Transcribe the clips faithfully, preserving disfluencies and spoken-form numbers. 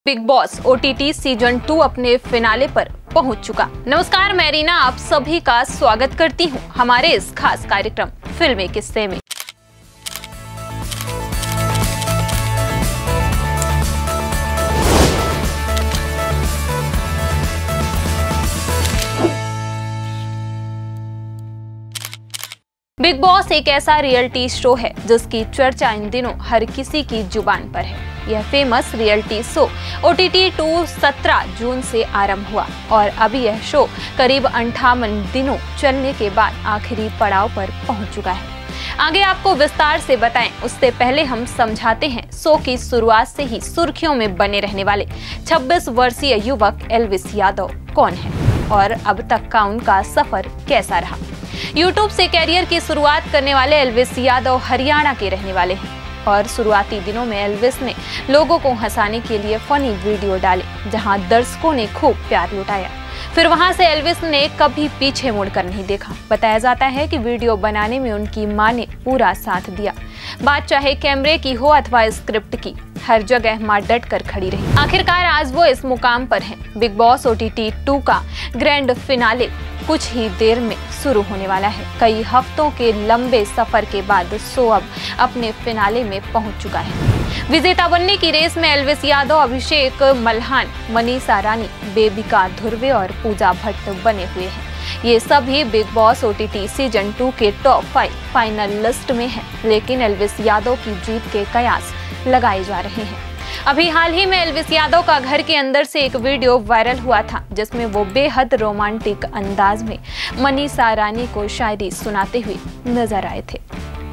Big Boss OTT season two अपने finale पर पहुंच चुका। नमस्कार, मैं रीना आप सभी का स्वागत करती हूं हमारे इस खास कार्यक्रम फिल्मी किस्से में। बिग बॉस एक ऐसा रियलिटी शो है जिसकी चर्चा इन दिनों हर किसी की जुबान पर है। यह famous reality show OTT two सत्रह जून से आरंभ हुआ और अभी यह शो करीब अंठावन दिनों चलने के बाद आखिरी पड़ाव पर पहुंच चुका है। आगे आपको विस्तार से बताएं उससे पहले हम समझाते हैं शो की शुरुआत से ही सुर्खियों में बने रहने वाले छब्बीस वर्षीय युवक एल्विस यादव कौन है और अब तक का उनका सफर कैसा रहा। यूट्यूब से कैरियर की शुरुआत करने वाले एल्विस यादव हरियाणा के रहने वाले हैं और शुरुआती दिनों में एल्विस ने लोगों को हंसाने के लिए फनी वीडियो डाले जहां दर्शकों ने खूब प्यार लुटाया। फिर वहां से एल्विस ने कभी पीछे मुड़कर नहीं देखा। बताया जाता है कि वीडियो बनाने में उनकी मां ने पूरा साथ दिया। बात चाहे कैमरे की हो अथवा स्क्रिप्ट की, हर जगह मां डट कर खड़ी रही। आखिरकार आज वो इस मुकाम पर हैं। बिग बॉस ओटीटी टू का ग्रैंड फिनाले कुछ ही देर में शुरू होने वाला है। कई हफ्तों के लंबे सफर के बाद शो अब अपने फिनाले में पहुंच चुका है। विजेता बनने की रेस में एल्विस यादव, अभिषेक मल्हान, मनीषा रानी, बेबिका धुर्वे और पूजा भट्ट बने हुए हैं। ये सभी Bigg Boss OTT season two के टॉप फाइव फाइनल लिस्ट में हैं, लेकिन एल्विस यादव की जीत के कयास लगाए जा रहे हैं। अभी हाल ही में एल्विस यादव का घर के अंदर से एक वीडियो वायरल हुआ था जिसमें वो बेहद रोमांटिक अंदाज में मनीषा रानी को शायरी सुनाते हुए नजर आए थे।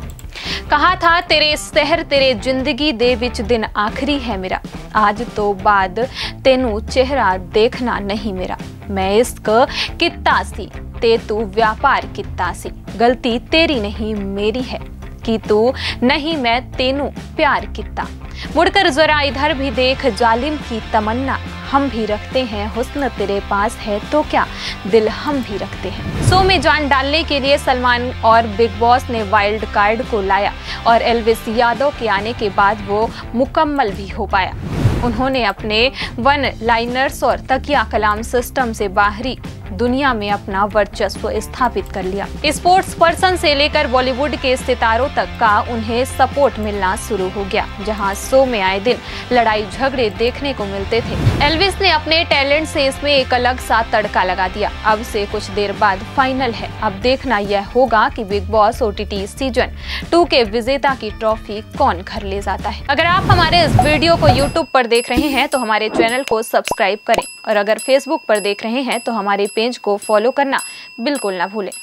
कहा था, तेरे शहर तेरे जिंदगी दे विच दिन आखिरी है मेरा, आज तो बाद तेनू चेहरा देखना नहीं मेरा, मैं इश्क कित्ता सी ते तू व्यापार कित्ता सी, गलती तेरी नहीं मेरी है कि तू नहीं मैं तेनू प्यार कित्ता, मुड़कर जरा इधर भी देख जालिम की तमन्ना, हम भी रखते हैं हुस्न तेरे पास है तो क्या दिल हम भी रखते हैं। शो में जान डालने के लिए सलमान और बिग बॉस ने वाइल्ड कार्ड को लाया और एल्विस यादव के आने के बाद वो मुकम्मल भी हो पाया। उन्होंने अपने वन लाइनर्स और तकिया कलाम सिस्टम से बाहरी दुनिया में अपना वर्चस्व स्थापित कर लिया। स्पोर्ट्स पर्सन से लेकर बॉलीवुड के सितारों तक का उन्हें सपोर्ट मिलना शुरू हो गया, जहां शो में आए दिन लड़ाई झगड़े देखने को मिलते थे। एल्विस ने अपने टैलेंट से इसमें एक अलग सा तड़का लगा दिया। अब से कुछ देर बाद फाइनल है, अब देखना यह होगा कि Bigg Boss OTT season two के विजेता की ट्रॉफी कौन घर ले जाता है। अगर आप हमारे इस वीडियो को यूट्यूब पर देख रहे हैं तो हमारे चैनल को सब्सक्राइब करें और अगर फेसबुक पर देख रहे हैं तो हमारे पेज को फॉलो करना बिल्कुल ना भूलें।